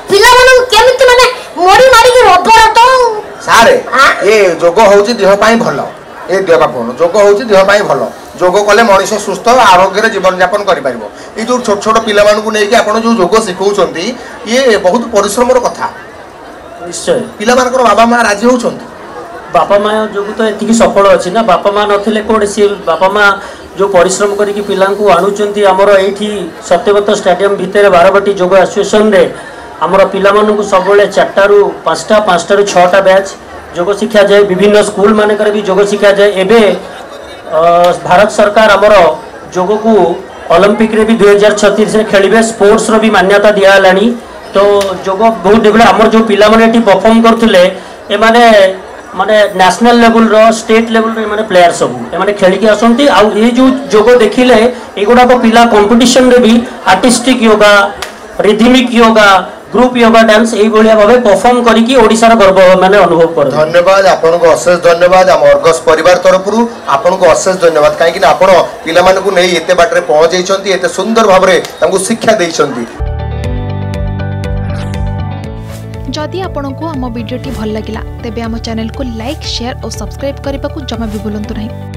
पिला मन केमिति माने मोड़ी मारी के रबर तो सारे ये जोग होउची देह पाई भलो ए देह पापन जोग होउची देह पाई भलो जोग कले मनुष्य सुस्थ आरोग्य जीवन यापन करि परिबो ई जो छोट छोट पिला मानू को नेकी आपण जो जोग सिखौचंती ये बहुत परिश्रम रो कथा निश्चय पिला मानकर बाबा मां राजी होउचंती बापा माँ जो तो एति सफल अच्छी ना बापा माँ नथिले कोडे सी बापा माँ जो परिश्रम करिकी पिलांकु आणुचंती हमर एठी सत्यव्रत स्टेडियम भितर बारवाटी जोग एसोसिएशन रे हमर पिला मानकु सबले 4टा रु 5टा 5टा रु 6टा बैच जोग शिक्षा जाए विभिन्न स्कूल मानकर भी जोग शिक्षा जाए एबे भारत सरकार हमर जोग को ओलंपिक रे भी 2036 रे खेलिबे स्पोर्ट्स रो भी मान्यता दिया लानी तो जोग बहुत देखले हमर जो पिला माने एठी परफॉर्म करथिले ए माने नेशनल लेवल रो स्टेट लेवल रे माने प्लेयर सब ए माने खेली के आसंती आ ये जो जोग देखिले एगुडा को पिला कंपटीशन रे भी artistic yoga rhythmic yoga group yoga dance ए भलिया भाबे परफॉर्म करी की ओडिसा रो गर्व माने अनुभव कर धन्यवाद आपन को अशेष धन्यवाद हम अर्गस परिवार तरफ रु आपन को अशेष धन्यवाद काहे कि आपन पिला मान को नै एते बाटरे पहुंच जाइछंती एते सुंदर भाबरे हमकु शिक्षा देइछंती जदि आपंक आम भिडी भल लगा तेब आम चैनल को लाइक शेयर और सब्सक्राइब करने को जमा भी भूलु नहीं।